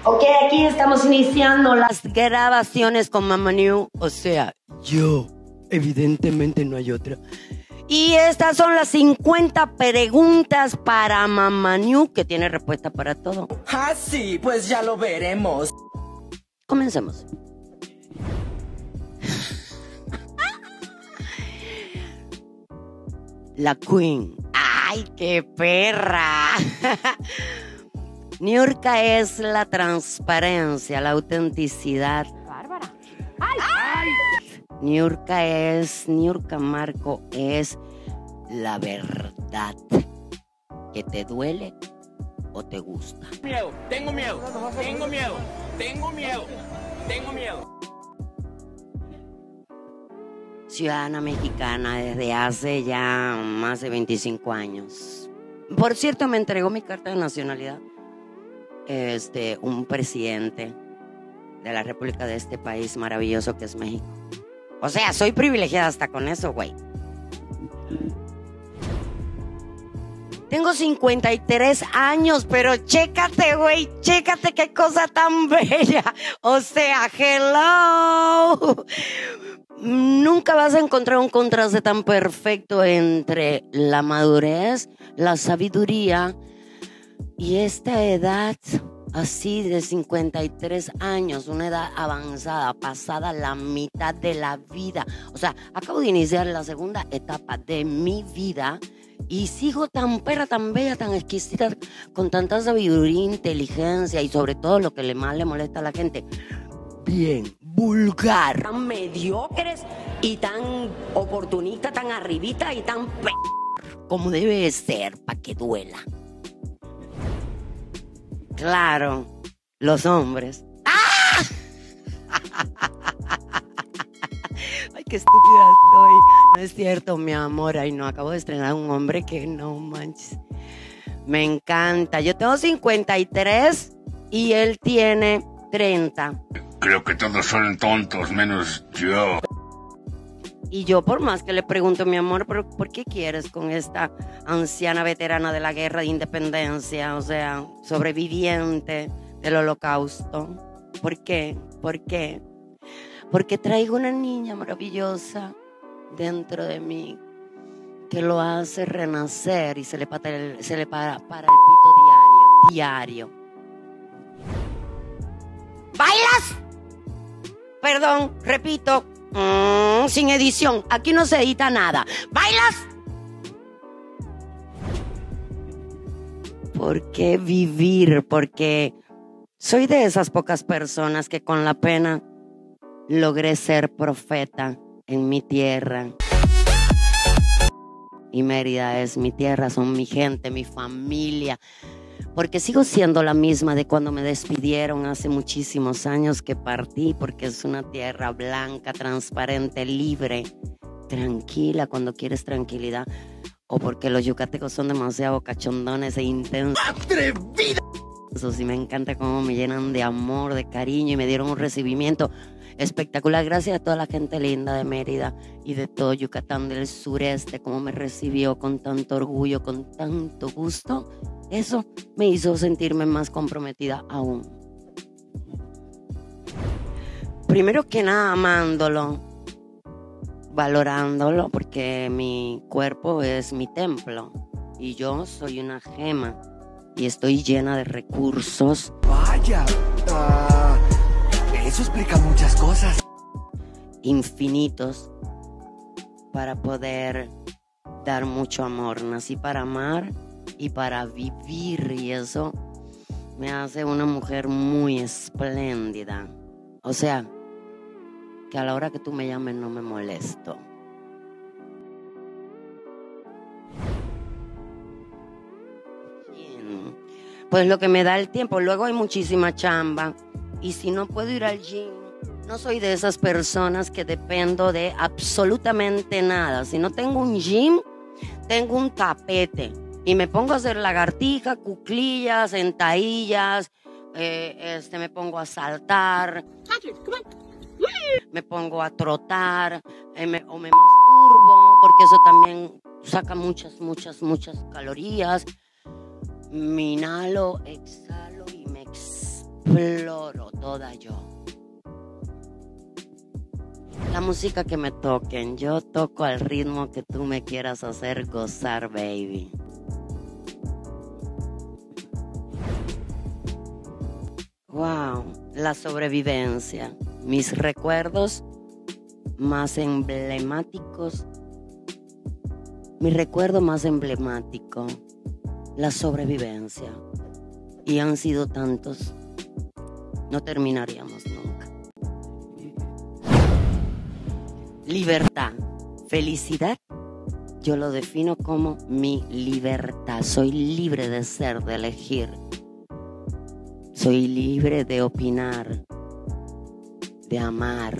Ok, aquí estamos iniciando las grabaciones con Mama New. O sea, yo. Evidentemente no hay otra. Y estas son las 50 preguntas para Mama New, que tiene respuesta para todo. Ah, sí, pues ya lo veremos. Comencemos. La Queen. ¡Ay, qué perra! Niurka es la transparencia, la autenticidad. Bárbara. ¡Ay! Niurka Marco es la verdad. ¿Que te duele o te gusta? Tengo miedo. Ciudadana mexicana desde hace ya más de 25 años. Por cierto, me entregó mi carta de nacionalidad un presidente de la república de este país maravilloso que es México. O sea, soy privilegiada hasta con eso, güey. Tengo 53 años, pero chécate, güey, chécate qué cosa tan bella. O sea, hello. Nunca vas a encontrar un contraste tan perfecto entre la madurez, la sabiduría y esta edad así de 53 años, una edad avanzada, pasada la mitad de la vida. O sea, acabo de iniciar la segunda etapa de mi vida y sigo tan perra, tan bella, tan exquisita, con tanta sabiduría, inteligencia y sobre todo lo que más le molesta a la gente, bien vulgar. Tan mediocres y tan oportunistas, tan arribita y tan como debe ser, para que duela. Claro, los hombres. ¡Ah! Ay, qué estúpida estoy. No es cierto, mi amor. Ay, no, acabo de estrenar un hombre que no manches. Me encanta. Yo tengo 53 y él tiene 30. Creo que todos son tontos, menos yo. Y yo, por más que le pregunto, mi amor, ¿pero por qué quieres con esta anciana veterana de la guerra de independencia? O sea, sobreviviente del holocausto. ¿Por qué? ¿Por qué? Porque traigo una niña maravillosa dentro de mí que lo hace renacer y se le para el pito diario. ¿Bailas? Perdón, repito. Sin edición, aquí no se edita nada. ¿Bailas? ¿Por qué vivir? Porque soy de esas pocas personas que con la pena logré ser profeta en mi tierra. Y Mérida es mi tierra, son mi gente, mi familia. Porque sigo siendo la misma de cuando me despidieron hace muchísimos años que partí, porque es una tierra blanca, transparente, libre, tranquila cuando quieres tranquilidad, o porque los yucatecos son demasiado cachondones e intensos. ¡Atrevida! Eso sí, me encanta cómo me llenan de amor, de cariño y me dieron un recibimiento espectacular. Gracias a toda la gente linda de Mérida y de todo Yucatán del sureste, cómo me recibió con tanto orgullo, con tanto gusto. Eso me hizo sentirme más comprometida aún. Primero que nada, amándolo, valorándolo, porque mi cuerpo es mi templo y yo soy una gema y estoy llena de recursos. Vaya, eso explica muchas cosas. Infinitos para poder dar mucho amor. Nací para amar y para vivir, y eso me hace una mujer muy espléndida. O sea, que a la hora que tú me llames no me molesto. Bien. Pues lo que me da el tiempo. Luego hay muchísima chamba y si no puedo ir al gym, no soy de esas personas que dependo de absolutamente nada. Si no tengo un gym, tengo un tapete y me pongo a hacer lagartijas, cuclillas, sentadillas, me pongo a saltar, me pongo a trotar, o me masturbo, porque eso también saca muchas calorías. Me inhalo, exhalo y me exploro toda yo. La música que me toquen, yo toco al ritmo que tú me quieras hacer gozar, baby. Wow, la sobrevivencia. Mis recuerdos más emblemáticos. Mi recuerdo más emblemático, la sobrevivencia. Y han sido tantos. No terminaríamos nunca. Libertad, felicidad, yo lo defino como mi libertad. Soy libre de ser, de elegir. Soy libre de opinar, de amar,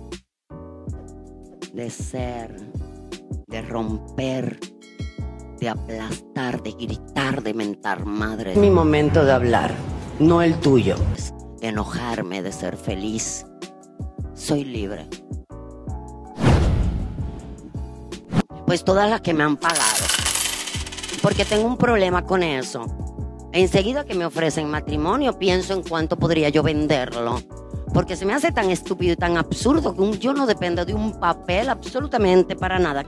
de ser, de romper, de aplastar, de gritar, de mentar madre. Es mi momento de hablar, no el tuyo. De enojarme, de ser feliz. Soy libre. Pues todas las que me han pagado. Porque tengo un problema con eso. Enseguida que me ofrecen matrimonio, pienso en cuánto podría yo venderlo. Porque se me hace tan estúpido y tan absurdo que yo no dependo de un papel absolutamente para nada.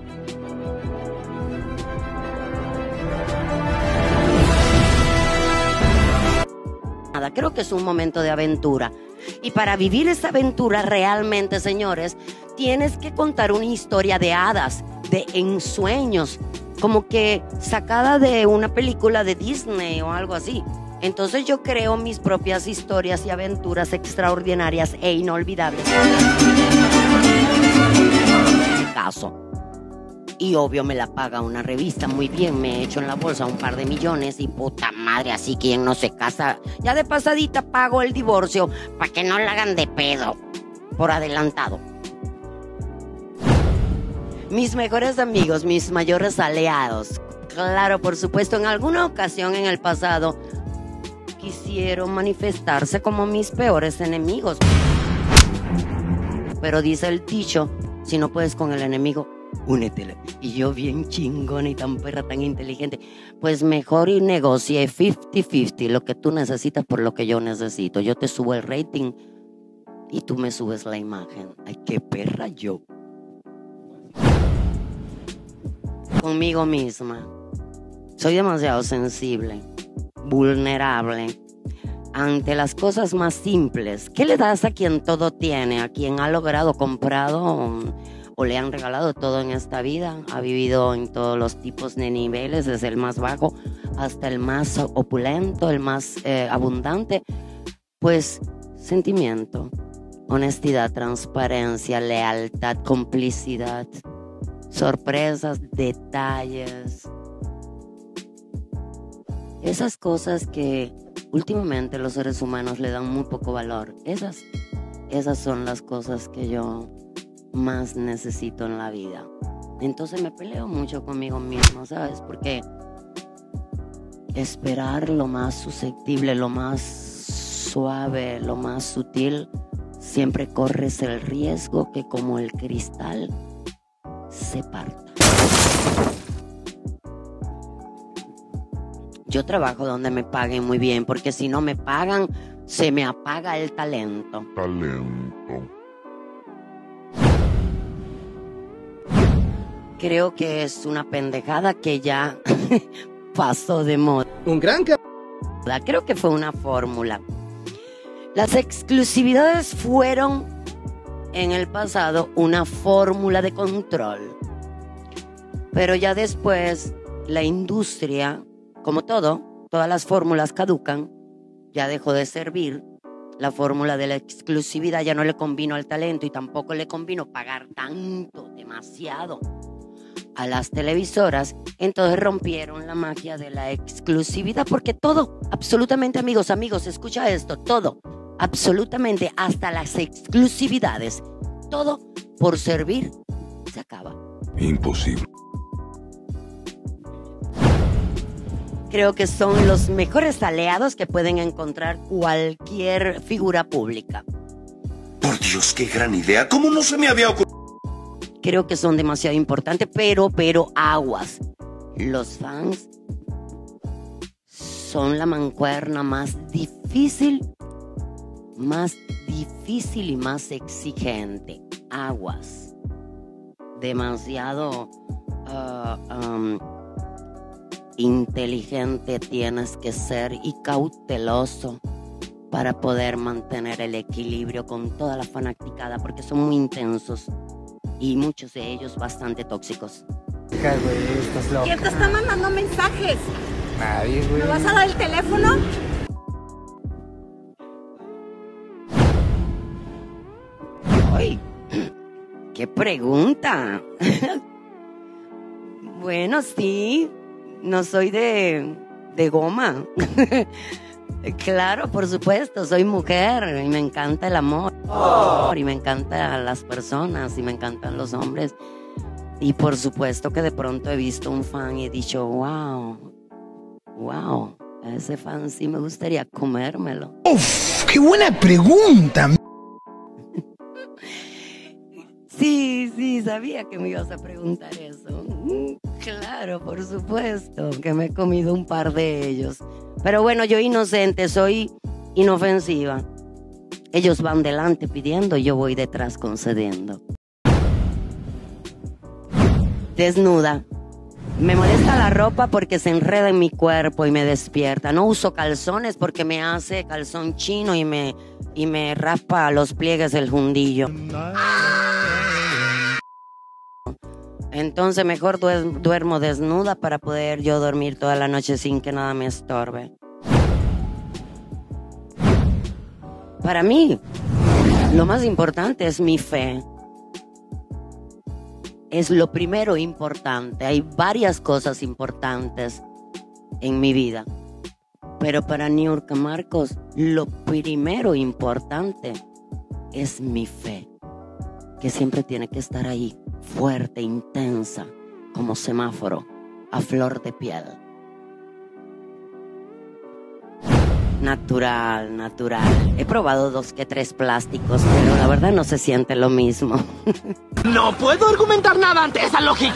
Creo que es un momento de aventura. Y para vivir esa aventura realmente, señores, tienes que contar una historia de hadas, de ensueños, como que sacada de una película de Disney o algo así. Entonces yo creo mis propias historias y aventuras extraordinarias e inolvidables. Caso. Y obvio me la paga una revista muy bien, me he hecho en la bolsa un par de millones y puta madre, así quien no se casa. Ya de pasadita pago el divorcio para que no la hagan de pedo por adelantado. Mis mejores amigos, mis mayores aliados. Claro, por supuesto, en alguna ocasión en el pasado quisieron manifestarse como mis peores enemigos. Pero dice el dicho, si no puedes con el enemigo, únetele. Y yo bien chingona y tan perra, tan inteligente, pues mejor y negocie 50-50, lo que tú necesitas por lo que yo necesito. Yo te subo el rating y tú me subes la imagen. Ay, qué perra yo. Conmigo misma. Soy demasiado sensible, vulnerable ante las cosas más simples. ¿Qué le das a quien todo tiene? A quien ha logrado, comprado o le han regalado todo en esta vida. Ha vivido en todos los tipos de niveles, desde el más bajo hasta el más opulento, el más abundante. Pues sentimiento, honestidad, transparencia, lealtad, complicidad, sorpresas, detalles. Esas cosas que últimamente los seres humanos le dan muy poco valor. Esas son las cosas que yo más necesito en la vida. Entonces me peleo mucho conmigo mismo, ¿sabes? Porque esperar lo más susceptible, lo más suave, lo más sutil, siempre corres el riesgo que como el cristal se parta. Yo trabajo donde me paguen muy bien, porque si no me pagan, se me apaga el talento. Creo que es una pendejada que ya pasó de moda. Creo que fue una fórmula. Las exclusividades fueron en el pasado una fórmula de control. Pero ya después la industria, como todo, todas las fórmulas caducan, ya dejó de servir. La fórmula de la exclusividad ya no le convino al talento y tampoco le convino pagar tanto, demasiado a las televisoras. Entonces rompieron la magia de la exclusividad, porque todo, absolutamente, amigos, escucha esto, todo, absolutamente, hasta las exclusividades, todo por servir, se acaba. Imposible. Creo que son los mejores aliados que pueden encontrar cualquier figura pública. Por Dios, qué gran idea. ¿Cómo no se me había ocurrido? Creo que son demasiado importantes, pero aguas. Los fans son la mancuerna más difícil más difícil y más exigente. Aguas. Demasiado inteligente tienes que ser y cauteloso para poder mantener el equilibrio con toda la fanaticada, porque son muy intensos y muchos de ellos bastante tóxicos. Güey, estás loca. ¿Quién te está mandando mensajes? Nadie, güey. ¿Me vas a dar el teléfono? ¡Ay! ¡Qué pregunta! Bueno, sí, no soy de goma. Claro, por supuesto, soy mujer y me encanta el amor. Y me encantan las personas y me encantan los hombres. Y por supuesto que de pronto he visto un fan y he dicho, wow, a ese fan sí me gustaría comérmelo. ¡Uf! ¡Qué buena pregunta! Sí, sabía que me ibas a preguntar eso. Claro, por supuesto, que me he comido un par de ellos. Pero bueno, yo inocente, soy inofensiva. Ellos van delante pidiendo, yo voy detrás concediendo. Desnuda. Me molesta la ropa porque se enreda en mi cuerpo y me despierta. No uso calzones porque me hace calzón chino y me raspa los pliegues el fundillo. Entonces mejor duermo desnuda para poder yo dormir toda la noche sin que nada me estorbe. Para mí, lo más importante es mi fe. Es lo primero importante. Hay varias cosas importantes en mi vida. Pero para Niurka Marcos, lo primero importante es mi fe. Que siempre tiene que estar ahí, fuerte, intensa, como semáforo, a flor de piel. Natural. He probado 2 que 3 plásticos, pero la verdad no se siente lo mismo. No puedo argumentar nada ante esa lógica.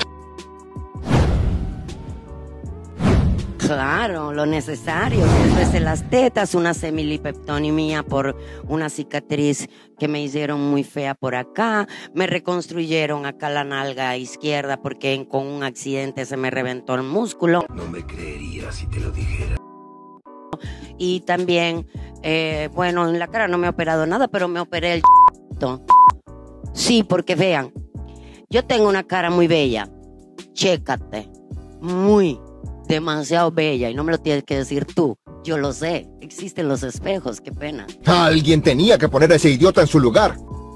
Claro, lo necesario. Desde las tetas, una semilipeptonimía por una cicatriz que me hicieron muy fea por acá. Me reconstruyeron acá la nalga izquierda porque con un accidente se me reventó el músculo. No me creería si te lo dijera. Y también, bueno, en la cara no me he operado nada, pero me operé el Sí, porque vean, yo tengo una cara muy bella. Chécate, demasiado bella, y no me lo tienes que decir tú. Yo lo sé, existen los espejos, qué pena. Alguien tenía que poner a ese idiota en su lugar.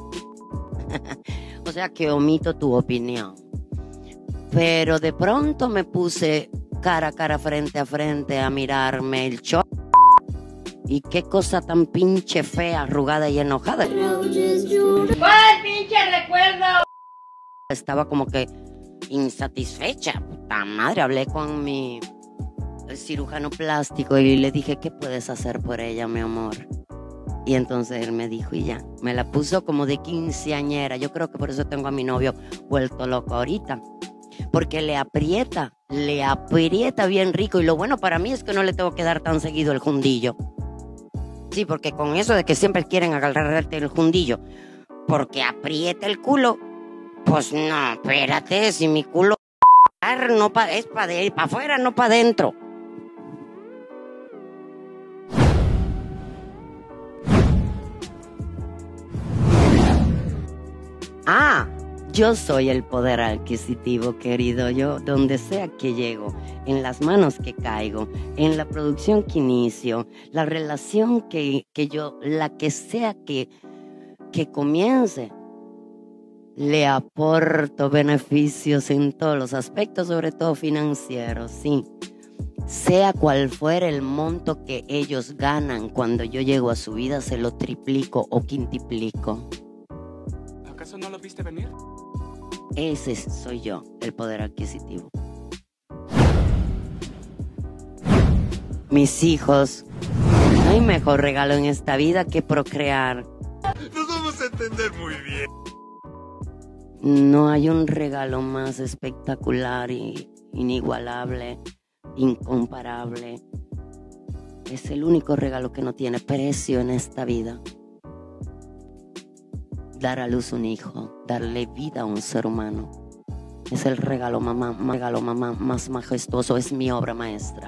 O sea que omito tu opinión. Pero de pronto me puse cara a cara, frente a frente, a mirarme el show. Y qué cosa tan pinche fea, arrugada y enojada. ¡Ay, pinche recuerdo! Estaba como que insatisfecha. Puta madre, hablé con mi cirujano plástico y le dije, ¿qué puedes hacer por ella, mi amor? Y entonces él me dijo y ya, me la puso como de quinceañera. Yo creo que por eso tengo a mi novio vuelto loco ahorita. Porque le aprieta bien rico. Y lo bueno para mí es que no le tengo que dar tan seguido el fundillo. Sí, porque con eso de que siempre quieren agarrarte el fundillo porque aprieta el culo, pues no, espérate, si mi culo no es para afuera, no para adentro. Yo soy el poder adquisitivo, querido. Yo, donde sea que llego, en las manos que caigo, en la producción que inicio, la relación que yo, la que sea que comience, le aporto beneficios en todos los aspectos, sobre todo financieros, sí. Sea cual fuera el monto que ellos ganan, cuando yo llego a su vida, se lo triplico o quintuplico. ¿Acaso no lo viste venir? Ese soy yo, el poder adquisitivo. Mis hijos. No hay mejor regalo en esta vida que procrear. Nos vamos a entender muy bien. No hay un regalo más espectacular y inigualable, incomparable. Es el único regalo que no tiene precio en esta vida. dar a luz un hijo, darle vida a un ser humano. Es el regalo mamá más majestuoso, es mi obra maestra.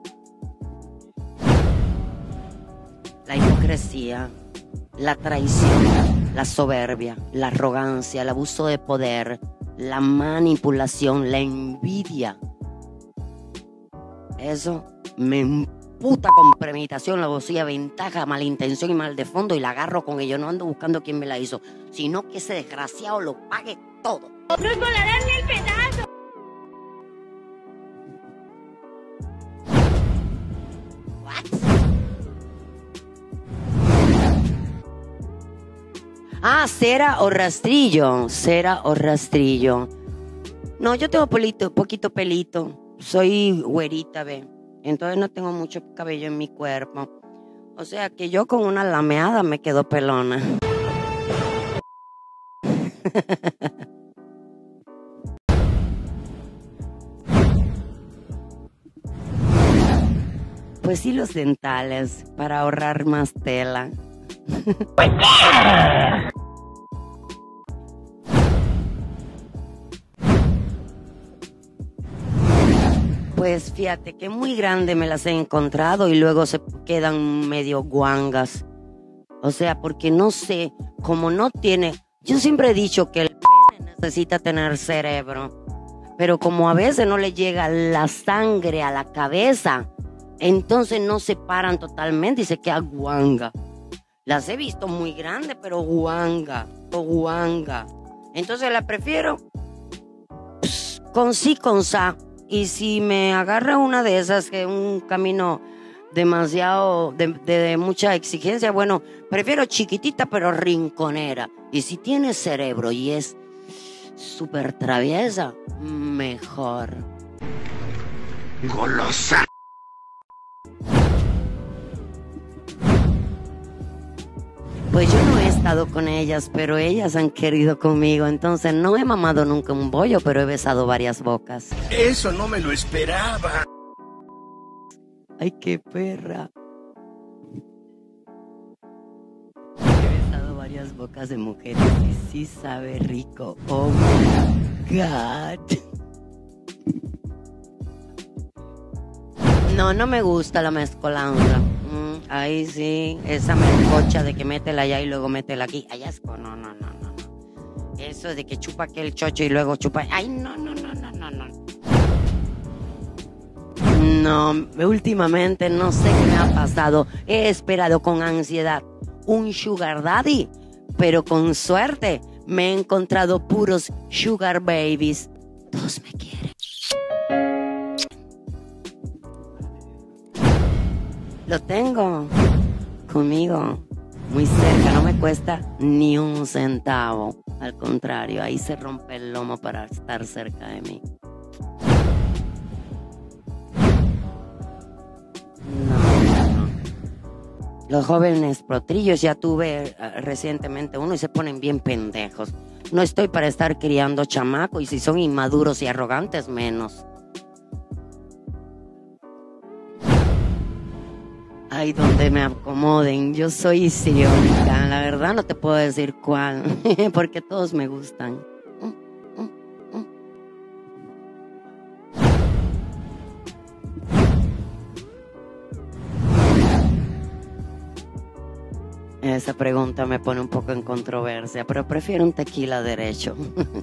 La hipocresía, la traición, la soberbia, la arrogancia, el abuso de poder, la manipulación, la envidia. Eso me emputa con premeditación, la alevosía, ventaja, malintención y mal de fondo, y la agarro con ello. No ando buscando quién me la hizo, sino que ese desgraciado lo pague todo. ¡Nos volarán el pedazo! Ah, cera o rastrillo. Cera o rastrillo. No, yo tengo poquito pelito. Soy güerita, ve. Entonces no tengo mucho cabello en mi cuerpo. O sea que yo con una lameada me quedo pelona. Pues sí, los dentales, para ahorrar más tela. Pues fíjate que muy grande me las he encontrado y luego se quedan medio guangas. O sea, porque no sé, como no tiene... Yo siempre he dicho que el pene necesita tener cerebro, pero como a veces no le llega la sangre a la cabeza, entonces no se paran totalmente y se queda guanga. Las he visto muy grandes, pero guanga. Entonces la prefiero con sí, con sa. Y si me agarra una de esas, que es un camino demasiado de mucha exigencia, bueno, prefiero chiquitita pero rinconera. Y si tiene cerebro y es súper traviesa, mejor. Golosa. Pues yo no he estado con ellas, pero ellas han querido conmigo. Entonces no he mamado nunca un bollo, pero he besado varias bocas. Eso no me lo esperaba. Ay, qué perra. He besado varias bocas de mujeres y sí sabe rico. Oh my God. No me gusta la mezcolanza. Ahí sí, esa melcocha de que métela allá y luego métela aquí. Ay, asco, no. Eso de que chupa aquel chocho y luego chupa... Ay, no. No, últimamente no sé qué me ha pasado. He esperado con ansiedad un sugar daddy, pero con suerte me he encontrado puros sugar babies. Todos me quieren. Lo tengo conmigo, muy cerca, no me cuesta ni un centavo. Al contrario, ahí se rompe el lomo para estar cerca de mí. No. Los jóvenes potrillos, ya tuve recientemente uno y se ponen bien pendejos. No estoy para estar criando chamacos y si son inmaduros y arrogantes, menos. Ay, donde me acomoden. Yo soy histriónica. La verdad no te puedo decir cuál, porque todos me gustan. Esa pregunta me pone un poco en controversia, pero prefiero un tequila derecho.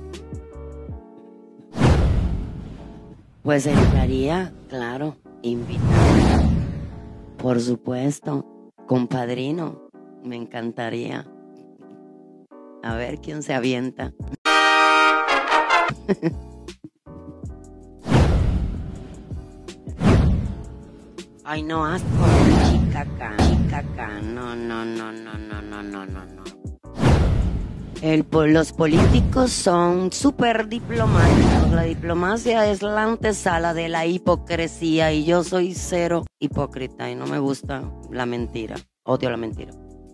Pues entraría, claro, invitada. Por supuesto, compadrino, me encantaría. A ver quién se avienta. Ay, no, asco, chicaca, no. Los políticos son súper diplomáticos. La diplomacia es la antesala de la hipocresía y yo soy cero hipócrita y no me gusta la mentira. Odio la mentira.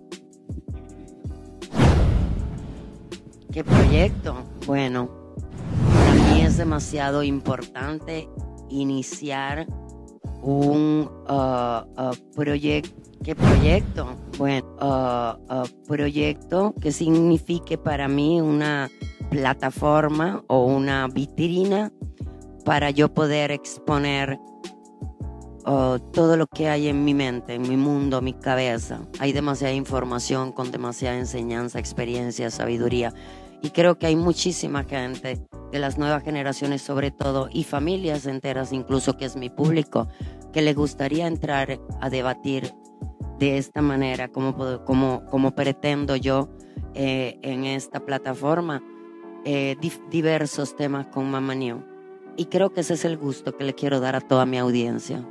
¿Qué proyecto? Bueno, para mí es demasiado importante iniciar un proyecto ¿Qué proyecto? Bueno, proyecto que signifique para mí una plataforma o una vitrina para yo poder exponer todo lo que hay en mi mente, en mi mundo, mi cabeza. Hay demasiada información con demasiada enseñanza, experiencia, sabiduría. Y creo que hay muchísima gente de las nuevas generaciones sobre todo y familias enteras incluso, que es mi público, que le gustaría entrar a debatir de esta manera como pretendo yo en esta plataforma diversos temas con Mama New. Y creo que ese es el gusto que le quiero dar a toda mi audiencia.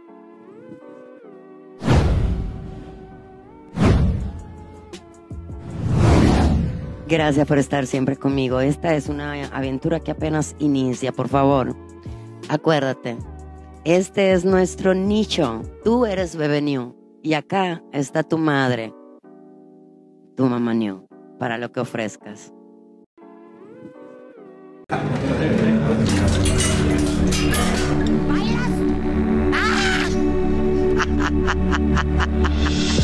Gracias por estar siempre conmigo. Esta es una aventura que apenas inicia, por favor. Acuérdate, este es nuestro nicho. Tú eres Bebe New y acá está tu madre, tu Mama New, para lo que ofrezcas. ¿Bailas? ¡Ah!